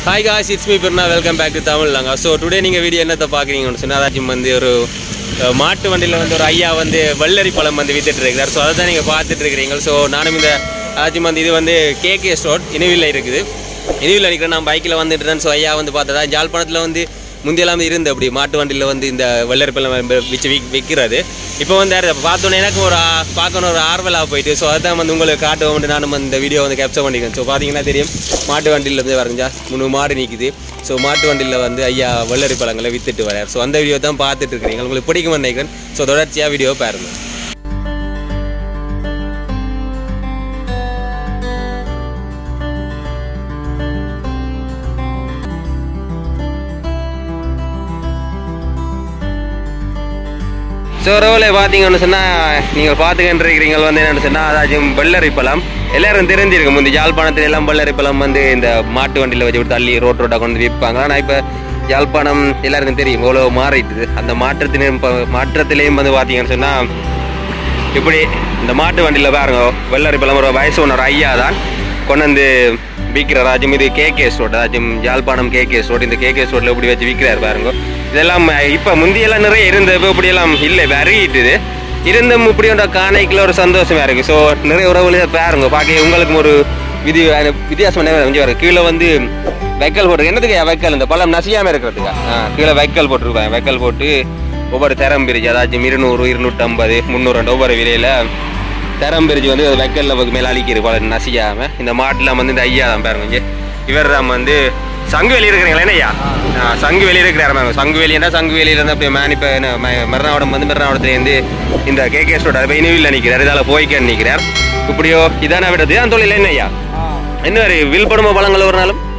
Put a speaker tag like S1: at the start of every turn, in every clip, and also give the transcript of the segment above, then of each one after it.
S1: Hi guys, it's me Pirna. Welcome back to tamilvlog. So today நீங்க video என்னத்த பாக்குறீங்கன்னு சொன்னா அதாச்சும் வந்து ஒரு மாட்டு வண்டியில வந்து ஒரு ஐயா வந்து வெள்ளரி பழம் வந்து வித்துட்டு இருக்கார். சோ அத தான் நீங்க பாத்துட்டு இருக்கீங்க. சோ நானும் இந்த அதாச்சும் வந்து இது வந்து கேகே ஸ்டோர் இனிவில்ல இருக்குது. இனிவில்ல நிக்கிற நான் பைக்ல வந்துட்டு இருந்தேன். சோ ஐயா வந்து பார்த்தா ஜாழ்ப்பாணத்துல வந்து முந்தியெல்லாம் இருந்து அப்படி மாட்டு வண்டியில் வந்து இந்த வெள்ளரி பழம் வச்சு விற்கிறது. இப்போ வந்து பார்த்தோன்னே எனக்கு ஒரு பார்க்கணும் ஒரு ஆர்வலாக போயிட்டு ஸோ அதான் வந்து உங்களுக்கு காட்டுவோம். நானும் இந்த வீடியோ வந்து கேப்சர் பண்ணிக்கிறேன். ஸோ பார்த்தீங்கன்னா தெரியும் மாட்டு வண்டியில் வந்து வரைஞ்சா 3 மாடு நிற்குது. ஸோ மாட்டு வண்டியில் வந்து ஐயா வெள்ளரி பழங்களை வித்துட்டு வரார். ஸோ அந்த வீடியோ தான் பார்த்துட்டு இருக்கிறீங்க. உங்களுக்கு பிடிக்கும்னு நினைக்கிறேன். ஸோ தொடர்ச்சியாக வீடியோ பாருங்கள். ஸோ ரோவில் பார்த்தீங்கன்னு சொன்னால் நீங்கள் பார்த்துக்கின்றீங்க வந்து என்னென்னு சொன்னால் அதாச்சும் வெள்ளரி பழம் எல்லோரும் தெரிஞ்சிருக்கு. முந்தி யாழ்ப்பாணத்தில் எல்லாம் வெள்ளரி பழம் வந்து இந்த மாட்டு வண்டியில் வச்சு விட்டு தள்ளி ரோட்டாக கொண்டு விற்பாங்க. ஆனால் இப்போ யாழ்ப்பாணம் எல்லாருக்கும் தெரியும் எவ்வளோ மாறிட்டுது. அந்த மாற்றத்திலையும் வந்து பார்த்தீங்கன்னு சொன்னால் இப்படி இந்த மாட்டு வண்டியில் பாருங்க வெள்ளரி பழம் ஒரு வயசு ஒன்று ஒரு ஐயா தான் கொண்டு வந்து விற்கிறார். அதாச்சும் இது கேகே ஸ்டோர், அதாச்சும் யாழ்ப்பாணம் கேகே ஸ்டோர். இந்த கேகே ஸ்டோரில் இப்படி வச்சு விற்கிறார் பாருங்க. இதெல்லாம் இப்போ முந்தியெல்லாம் நிறைய இருந்தது, இப்படியெல்லாம் இல்லை அறியிட்டுது இருந்தும் இப்படியோட காணைக்குள்ள ஒரு சந்தோஷமா இருக்கு. ஸோ நிறைய உறவுகளே பாருங்க பார்க்க உங்களுக்கு ஒரு வித்தியாசம் வரும். கீழே வந்து வைக்கல் போட்டு என்னதுக்கு வைக்கல் இந்த பழம் நசியாம இருக்கிறதுக்கா கீழே வைக்கல் போட்டுருப்பாங்க. வைக்கல் போட்டு ஒவ்வொரு தரம் பிரிச்சு அதாச்சும் 200, 250, 300 ஒவ்வொரு விலையில தரம் பிரிச்சு வந்து வைக்கல்ல மேலே அழிக்கிறது பழம் நசியாம. இந்த மாட்டுலாம் வந்து இந்த ஐயா தான் பாருங்க. இவர் தான் வந்து சங்கு வெளியே இருக்கிறீங்களா என்னையா? சங்கு வெளியே இருக்கிறாரு. சங்கு வெளியேண்டா சங்கு வெளியில இருந்து அப்படியே இப்போ மெர்னாவடம் வந்து மெர்னாவடத்துலேருந்து இந்த கேகே ஸ்டோர் இப்போ இனிவில் நிற்கிறார். இதால் போய்க்கன்னு நிற்கிறார். இப்படியோ இதான விடுறது தான் தொழில் என்னையா? என்ன வில்படுமோ பழங்கள் ஒரு நாளும்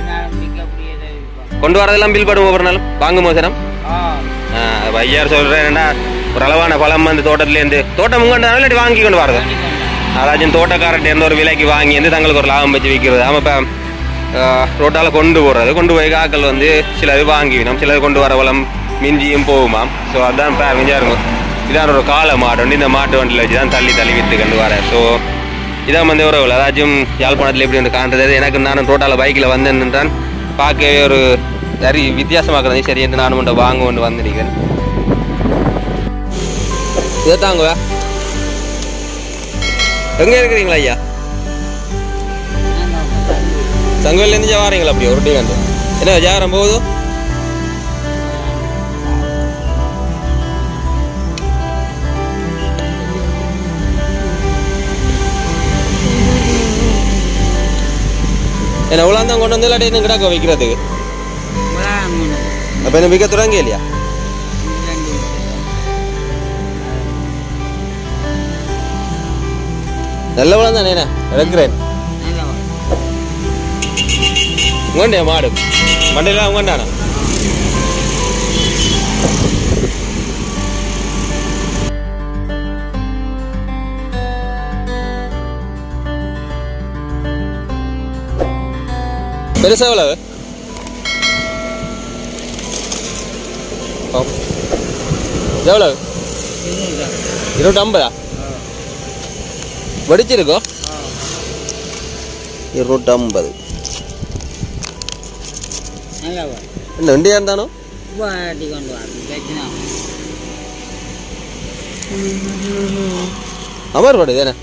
S1: கொண்டு வரதெல்லாம் வில்படுமோ ஒரு நாளும் வாங்குமோ சரம்? ஐயார் சொல்கிறேன் என்னன்னா ஒரு அளவான பழம் வந்து தோட்டத்துலேருந்து தோட்டம் உங்கள்கிட்ட இல்லாட்டி வாங்கி கொண்டு வரது. அதாச்சும் தோட்டக்காரர்கிட்ட இருந்து ஒரு விலைக்கு வாங்கி வந்து தங்களுக்கு ஒரு லாபம் வச்சு விற்கிறது. ஆமாம் இப்போ ரோட்டால் கொண்டு போகிறது கொண்டு போய் காக்கள் வந்து சிலது வாங்கிவிடும், சிலது கொண்டு வர வளம் மிஞ்சியும் போகுமாம். ஸோ அதுதான் இப்போ மிஞ்சாக இருக்கும். இதான் ஒரு காளை மாடு வந்து இந்த மாட்டு வண்டியில் வச்சு தான் தள்ளி விற்று கொண்டு வர. ஸோ இதான் வந்து உறவுகள் அதாச்சும் யாழ்ப்பாணத்தில் எப்படி வந்து காண்றது. எனக்கு நானும் ரோட்டால் பைக்கில் வந்தேன்னுன்றான் பார்க்கவே ஒரு சரி வித்தியாசமாக்குறது. சரி என்று நானும் கொண்டு வாங்க கொண்டு வந்துருக்கேன். இதை தாங்குவா எங்கே இருக்கிறீங்களா ஐயா? சங்கவேலேருந்து வாரீங்களா? அப்படியே ஒரு டீ வந்து என்ன ஜாரம் போகுது? என்ன எவ்வளோ தான் கொண்டு வந்து இல்லாட்டி இன்னும் கிடக்க வைக்கிறதுக்கு? அப்போ என்ன விற்க தொடங்க இல்லையா? நல்ல பழம் தானே இறக்குறேன். உங்கண்டே மாடு மண்டையெல்லாம் உங்கண்டானா? பெருசா எவ்வளவு? எவ்வளவு? 250. வடிச்சிருக்கோம் 250. என்ன வண்டியா இருந்தாலும் அமர் படுது என்ன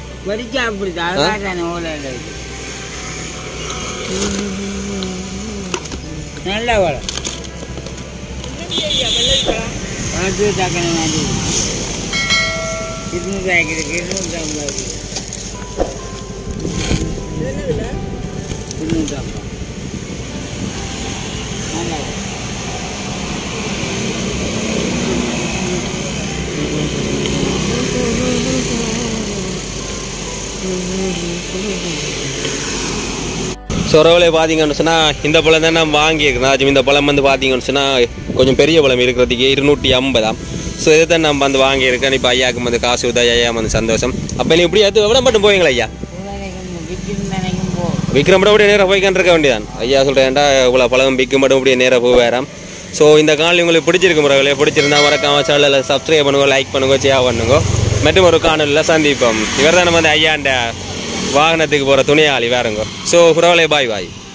S2: நல்ல வளம்
S1: சொரவில் பார்த்தீங்கன்னு சொன்னால் இந்த பழம் தான் நான் வாங்கியிருக்கேன். இந்த பழம் வந்து பார்த்தீங்கன்னு சொன்னால் கொஞ்சம் பெரிய பழம் இருக்கிறதுக்கு 250. ஸோ இதை தான் நம்ம வந்து வாங்கியிருக்கேன். இப்போ ஐயாவுக்கு வந்து காசு உதவி ஐயா வந்து சந்தோஷம். அப்போ நீ இப்படி எடுத்து எவ்வளோ மட்டும் போவீங்களா ஐயா? விக்ரம் மட்டும் அப்படியே நேராக போய்க்கான் இருக்க வேண்டியதான். ஐயா சொல்கிறேன்டா இவ்வளோ பழம் விற்க மட்டும் அப்படியே நேராக போவேறாம். ஸோ இந்த காணொலி உங்களுக்கு பிடிச்சிருக்கு முறைகளே பிடிச்சிருந்தா மறக்காம சேனலில் சப்ஸ்கிரைப் பண்ணுங்க, லைக் பண்ணுங்க, ஷேர் பண்ணுங்க. மற்றும் ஒரு காணொலியில் சந்திப்போம். இவர் தான் நம்ம வந்து ஐயாண்ட வாகனத்துக்கு போகிற துணையாளி வேறுங்க. ஸோ புறவலே பாய் பாய்.